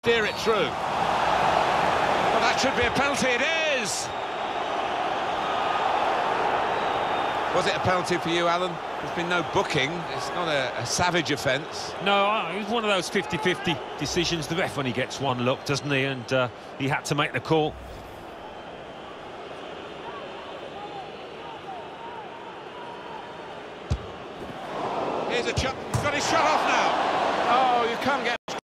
steer it through. Well, that should be a penalty. It is! Was it a penalty for you, Alan? There's been no booking. It's not a savage offence. No, it was one of those 50-50 decisions. The ref only gets one look, doesn't he? And he had to make the call. Here's a chance. He's got his shot off now. Oh, you can't get